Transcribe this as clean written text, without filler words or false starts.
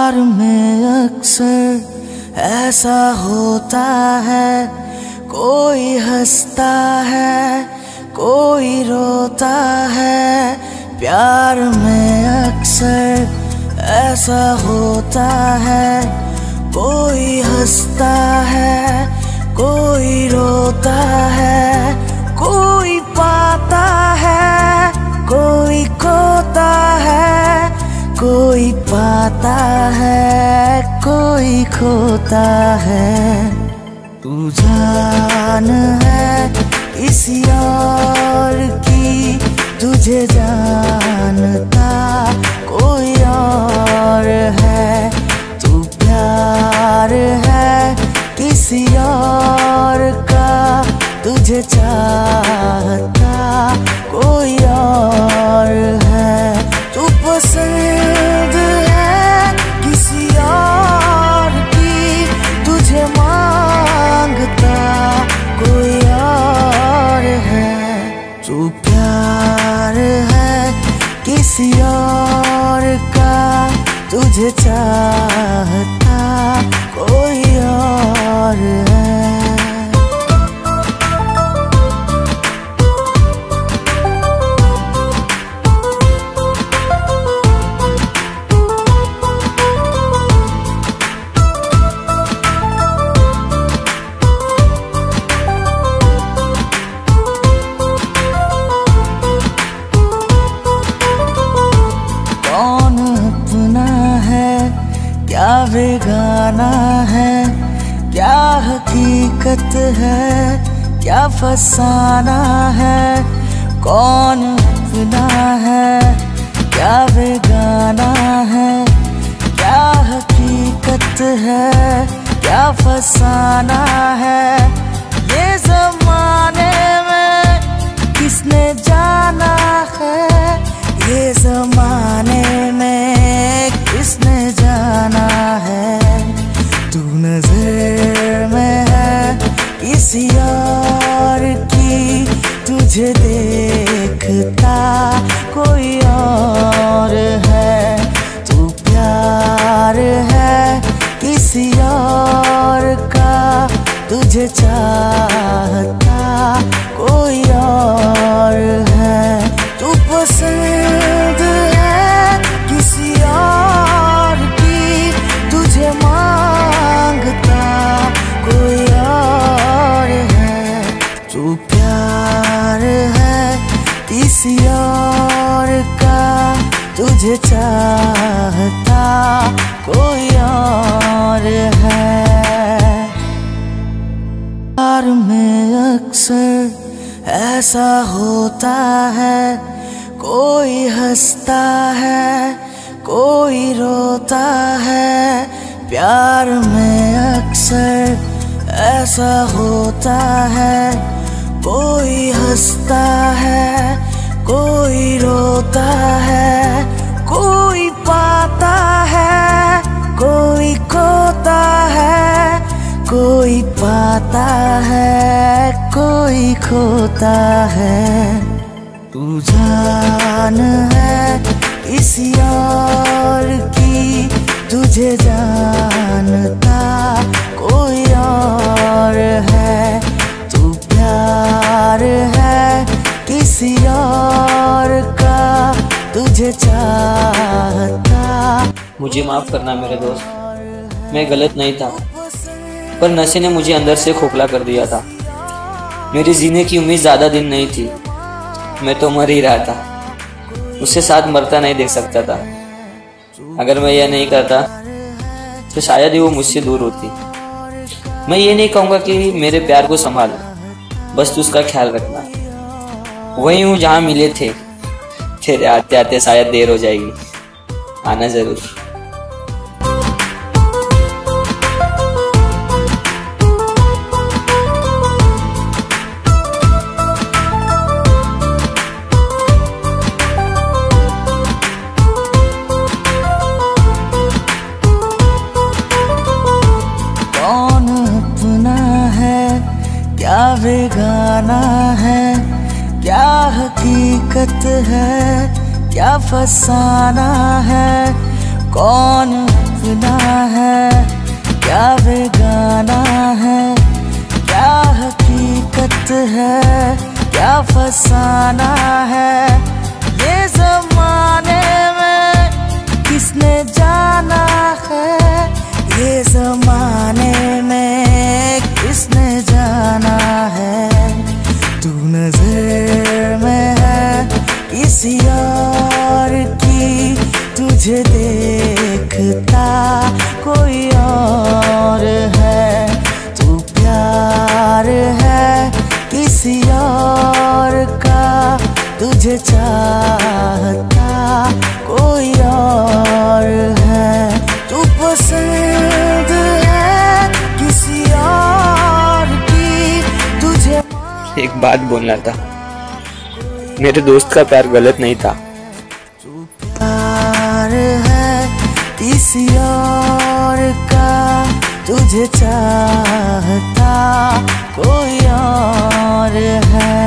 प्यार में अक्सर ऐसा होता है, कोई हंसता है कोई रोता है। प्यार में अक्सर ऐसा होता है, कोई हंसता है कोई रोता है। कोई पाता है कोई खोता है, कोई पाता है कोई खोता है। तू जान है किसी और की, तुझे जानता कोई और है। तू प्यार है किसी और का, तुझे चाहता कोई और है। तू पसंद है किसी और की, तुझे मांगता कोई और है। तू प्यार है किसी और का, तुझे चाहता कोई और है। कौन अपना है क्या बेगाना है, क्या हकीकत है क्या फसाना है। कौन अपना है क्या बेगाना है, क्या हकीकत है क्या फसाना है। ये ज़माने में किसने जाना है, ये ज़माने में किसने जाना है। तू नजर में है किसी और की, तुझे देखता कोई और है। तू प्यार है किसी और का, तुझे चाहता कोई और है। तू पसंद है किसी और की, तुझे मांगता कोई और है। तू प्यार है किसी और का, तुझे चाहता कोई और है। प्यार में अक्सर ऐसा होता है, कोई हंसता है कोई रोता है। प्यार में अक्सर ऐसा होता है, कोई हंसता है कोई रोता है। कोई पाता है कोई खोता है, कोई पाता है कोई खोता है। तू जान है किसी और की, तुझे जानता कोई और है। तू प्यार है किसी और का, तुझे चाहता। मुझे माफ़ करना मेरे दोस्त, मैं गलत नहीं था, पर नशे ने मुझे अंदर से खोखला कर दिया था। मेरी जीने की उम्मीद ज़्यादा दिन नहीं थी, मैं तो मर ही रहा था। उससे साथ मरता नहीं देख सकता था। अगर मैं यह नहीं करता तो शायद ही वो मुझसे दूर होती। मैं ये नहीं कहूँगा कि मेरे प्यार को संभाल, बस तू उसका ख्याल रखना। वहीं हूँ जहाँ मिले थे, तेरे आते आते शायद देर हो जाएगी, आना ज़रूर। कौन अपना है क्या बेगाना है, क्या हकीकत है क्या फसाना है। कौन अपना है, क्या बेगाना है, क्या हकीकत है, क्या फसाना है। ये ज़माने में किसने जाना है, ये ज़माने में किसने जाना है। तू नजर में है किसी और की, तुझे देखता कोई और है। तू प्यार है किसी और का, तुझे चाहता कोई और है। तू पसंद है किसी और की, तुझे। एक बात बोलना था, मेरे दोस्त का प्यार गलत नहीं था। प्यार है किसी और का, तुझे चाहता कोई और है।